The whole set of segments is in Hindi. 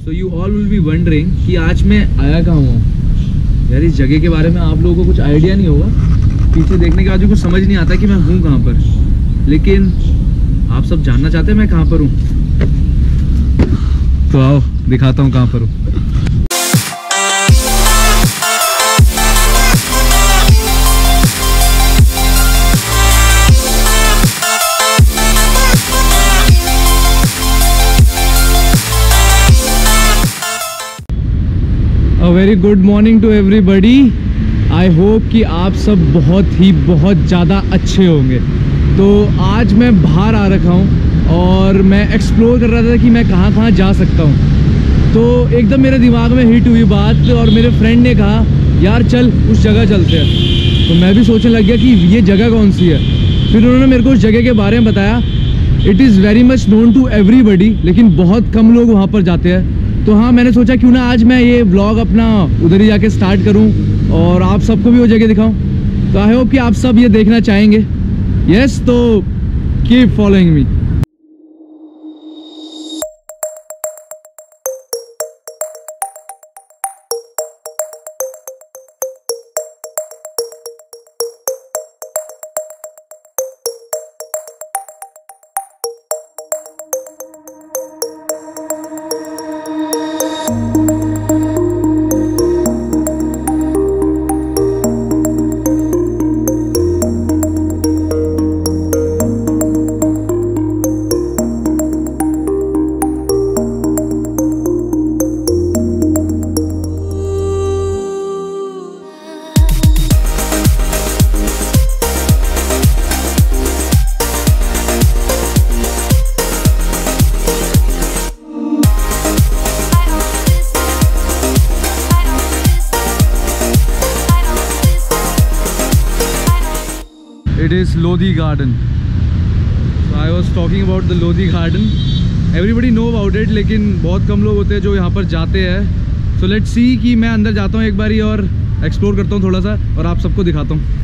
So you all will be wondering कि आज मैं आया कहाँ हूँ। यार इस जगह के बारे में आप लोगों को कुछ आइडिया नहीं होगा, पीछे देखने के बाद कुछ समझ नहीं आता कि मैं हूँ कहाँ पर, लेकिन आप सब जानना चाहते हैं मैं कहाँ पर हूँ, तो आओ दिखाता हूँ कहाँ पर हूँ। A very good morning to everybody. I hope कि आप सब बहुत ज़्यादा अच्छे होंगे। तो आज मैं बाहर आ रखा हूँ और मैं एक्सप्लोर कर रहा था कि मैं कहाँ जा सकता हूँ। तो एकदम मेरे दिमाग में हिट हुई बात और मेरे फ्रेंड ने कहा यार चल उस जगह चलते हैं। तो मैं भी सोचने लग गया कि ये जगह कौन सी है। फिर उन्होंने मेरे को उस जगह के बारे में बताया। It is very much known to everybody, लेकिन बहुत कम लोग वहाँ पर जाते हैं। तो हाँ, मैंने सोचा क्यों ना आज मैं ये व्लॉग अपना उधर ही जाके स्टार्ट करूं और आप सबको भी वो जगह दिखाऊं। तो आई होप कि आप सब ये देखना चाहेंगे। यस, तो keep following me. It is Lodhi Garden. So I was talking about the Lodhi Garden. Everybody know about it, लेकिन बहुत कम लोग होते हैं जो यहाँ पर जाते हैं। So let's see कि मैं अंदर जाता हूँ एक बारी और एक्सप्लोर करता हूँ थोड़ा सा और आप सबको दिखाता हूँ।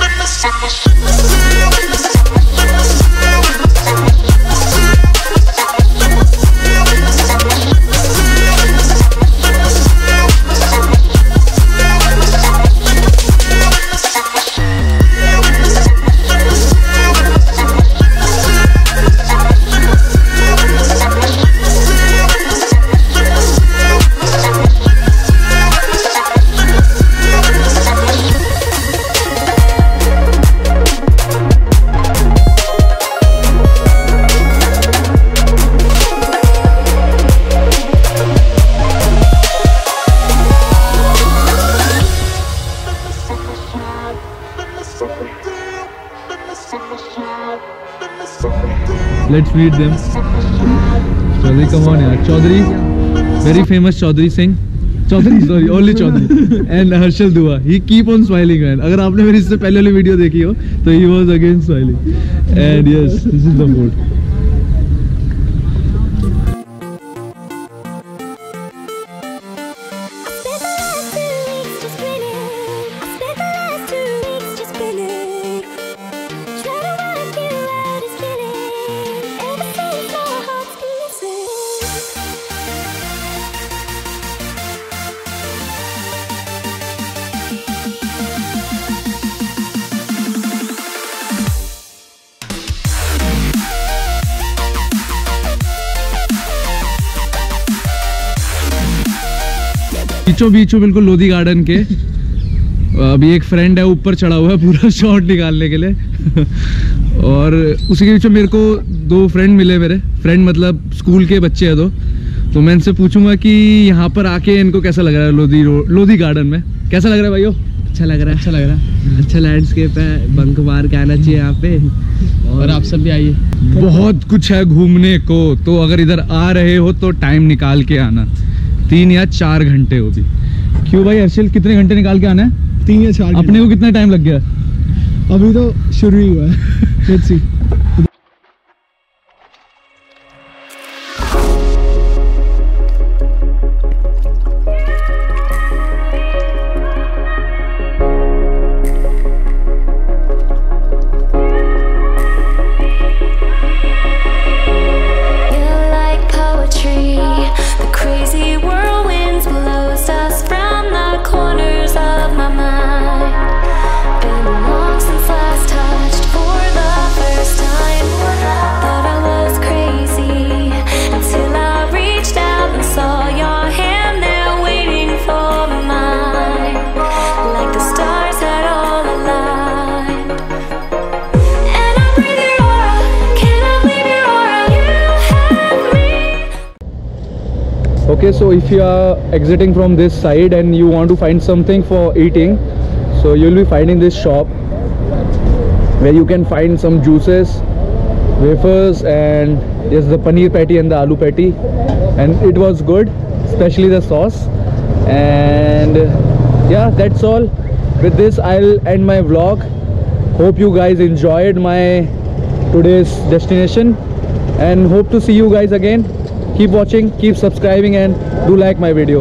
Let's meet them. Chaudhary, come on yaar. Chaudhary, very famous Chaudhary Singh. Chaudhary, sorry, only Chaudhary. And Harshal Dua. He keep on smiling, man. अगर आपने मेरी इससे पहले वाली वीडियो देखी हो तो he was again smiling. And yes, this is the boat. बीचों बिल्कुल लोधी गार्डन के। अभी एक फ्रेंड है ऊपर चढ़ा हुआ है पूरा शॉट निकालने के लिए और उसी के बीच में मेरे को दो फ्रेंड मिले। मेरे फ्रेंड मतलब स्कूल के बच्चे हैं दो। तो मैं इनसे पूछूंगा कि यहाँ पर आके इनको कैसा लग रहा है लोधी गार्डन में। कैसा लग रहा है भाइयों? अच्छा लग रहा है। अच्छा लैंडस्केप है, बंक मार के आना चाहिए यहाँ पे और आप सब भी आइए। बहुत कुछ है घूमने को, तो अगर इधर आ रहे हो तो टाइम निकाल के आना। 3 या 4 घंटे हो भी। क्यों भाई हर्षल, कितने घंटे निकाल के आना है? 3 या 4। अपने को कितना टाइम लग गया? अभी तो शुरू ही हुआ है। Let's see. Crazy Okay, so if you are exiting from this side and you want to find something for eating, so you'll be finding this shop where you can find some juices, wafers, and yes, the paneer patty and the aloo patty, and it was good, especially the sauce. And yeah, that's all. With this I'll end my vlog. Hope you guys enjoyed my today's destination, and hope to see you guys again. Keep watching, keep subscribing, and do like my video.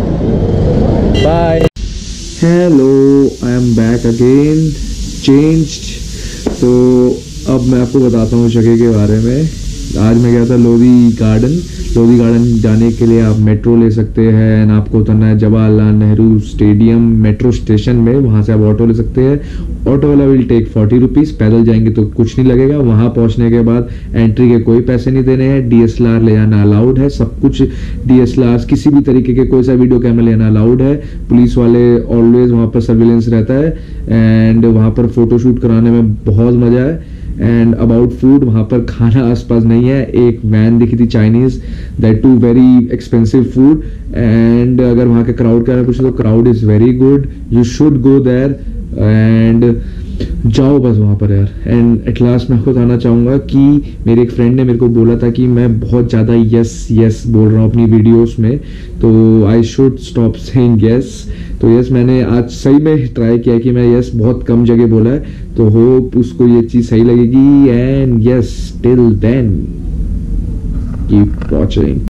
Bye. Hello, I am back again, changed. तो अब मैं आपको बताता हूँ जगह के बारे में। आज मैं गया था लोधी गार्डन जाने के लिए आप मेट्रो ले सकते हैं, आपको उतरना है Jawaharlal Nehru stadium metro station में, वहाँ से आप ऑटो ले सकते हैं। ऑटो वाला विल टेक 40 रुपीज़, पैदल जाएंगे तो कुछ नहीं लगेगा। वहाँ पहुँचने के बाद एंट्री के कोई पैसे नहीं देने हैं, DSLR ले जाना अलाउड है, सब कुछ DSLR किसी भी तरीके के कोई सा वीडियो कैमरा लेना अलाउड है। पुलिस वाले ऑलवेज वहाँ पर सर्विलेंस रहता है, एंड वहाँ पर फोटोशूट कराने में बहुत मज़ा है। एंड अबाउट फूड, वहाँ पर खाना आसपास नहीं है। एक वैन दिखी थी Chinese, that too very expensive food. And अगर वहाँ के क्राउड का पूछे तो crowd is very good, you should go there and जाओ बस वहाँ पर यार। एंड एट लास्ट मैं आपको बताना चाहूँगा कि मेरे एक फ्रेंड ने मेरे को बोला था कि मैं बहुत ज़्यादा यस बोल रहा हूँ अपनी वीडियोस में, तो I should stop saying yes. तो यस, मैंने आज सही में ट्राई किया कि मैं यस बहुत कम जगह बोला है, तो होप उसको ये चीज़ सही लगेगी। And yes, till then keep watching.